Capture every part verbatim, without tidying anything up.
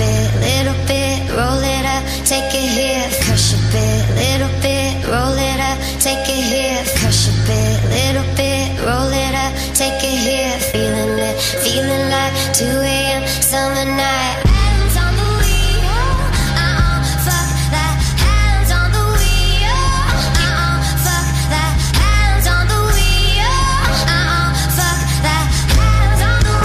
bit, little bit, roll it up, take it here. Crush a bit, little bit, roll it up, take it here. Crush a bit, little bit, roll it up, take it here. Feeling it, feeling like two A M summer night. Hands on the wheel, uh-uh, fuck that. Hands on the wheel, uh-uh, fuck that. Hands on the wheel, uh-uh, fuck that. Hands on the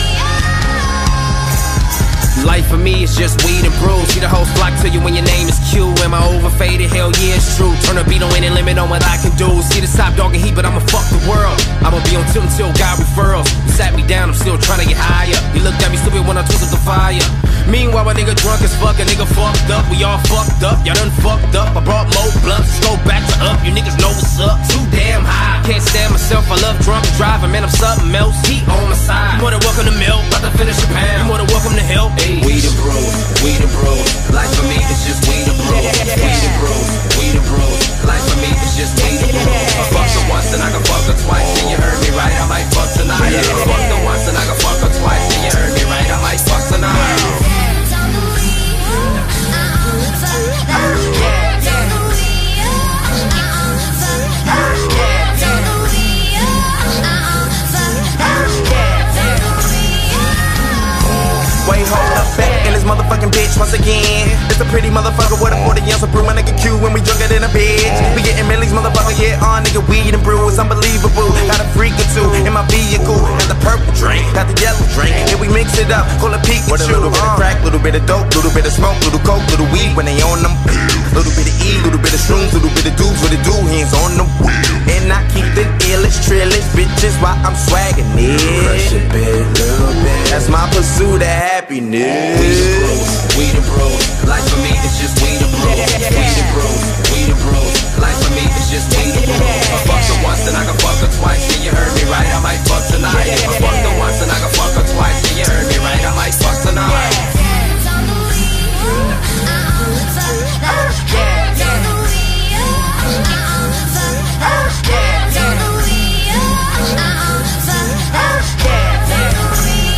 wheel. Life for me is just weed and brews. See the whole flock to you when your name is Q. Am I overfaded? Hell yeah, it's true. Turn the beat on any limit on what I can do. See the top dog and heat, but I'ma fuck the world. I'ma be on tilt until God referrals. You sat me down, I'm still trying to get higher. You looked at me stupid when I twisted the fire. Meanwhile, a nigga drunk as fuck, a nigga fucked up. We all fucked up, y'all done fucked up. I brought more blunts, go back to up. You niggas know what's up. Too damn high, can't stand myself. I love drunk driving, man, I'm something else. Heat on my side. You more than welcome to milk, about to finish a pound. You more than welcome to help. Hey. We the bros, we the bros. Life for me is just we the bros. We the bros, we the bros. Life for me is just we the bros. I fucked her once and I can fuck her twice. And you heard me right, I might fuck tonight. I fucked her once and I can fuck her twice. And you heard me right, I might fuck tonight. Wait, hold up, back in this motherfucking bitch once again. It's a pretty motherfucker with a forty ounce of brew. My nigga Q when we drunker than a bitch. We getting millies, motherfucker, yeah, on nigga weed and brew. It's unbelievable. Got a freak or two in my vehicle. Got the purple drink, got the yellow drink. And we mix it up, call it Pikachu. With a little bit of crack, little bit of dope, little bit of smoke, little coke, little weed when they on them. Little bit of E, little bit of shrooms, little bit of dudes with the do hands on the wheel. And I keep the illest, trillest bitches while I'm swagging it. Crush a bit, little bit. That's my pursuit of happiness. We the bros, we the bros. Life for me is just we the bros. We the bros, we the bros. Life for me is just we the bros. I fucked her once and I can fuck her twice. And you heard me right, I might fuck tonight. If I fucked her once and I can fuck her twice. And you heard me right, I might fuck tonight. Hands on the wheel, uh-uh, fuck that. Hands on the wheel, uh-uh, fuck that. Hands on the wheel, uh-uh, fuck that. Hands on the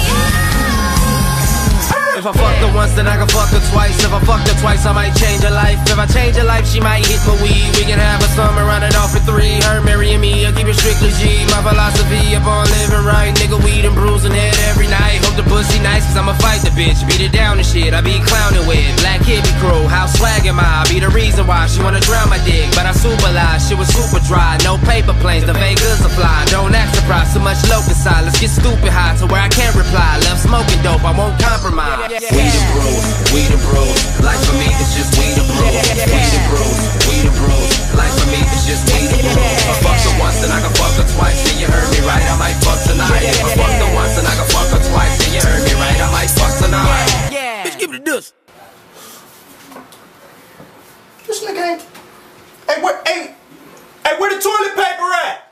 wheel. If I fucked her once, then I can fuck her twice. If I fucked her twice, I might change her life. If I change her life, she might hit my weed. We can have a summer, run it off for three. Her marrying me, I'll keep it strictly G. My philosophy upon living right. Nigga, weed and bruising head every night. Hope the pussy nice, cause I'ma fight the bitch. Beat it down and shit, I be clowning with Black hippie crew, how swag am I? I be the reason why she wanna drown my dick. But I super lie, shit was super dry. No paper planes, the Vegas are fly. Don't act surprised, so much locust side. Let's get stupid high to where I can't reply. Love smoking dope, I won't compromise. We the bros, we the bros. Life for me is just we the bros. We the bros, we the bros. Life for me is just we the bros. I fucked her once and I can fuck her twice. And you heard me right, I might fuck tonight. If I fucked her once and I can fuck her twice. And you heard me right, I might fuck tonight. Yeah, bitch, give me the dust. This nigga ain't. Hey, where, hey, hey, where the toilet paper at?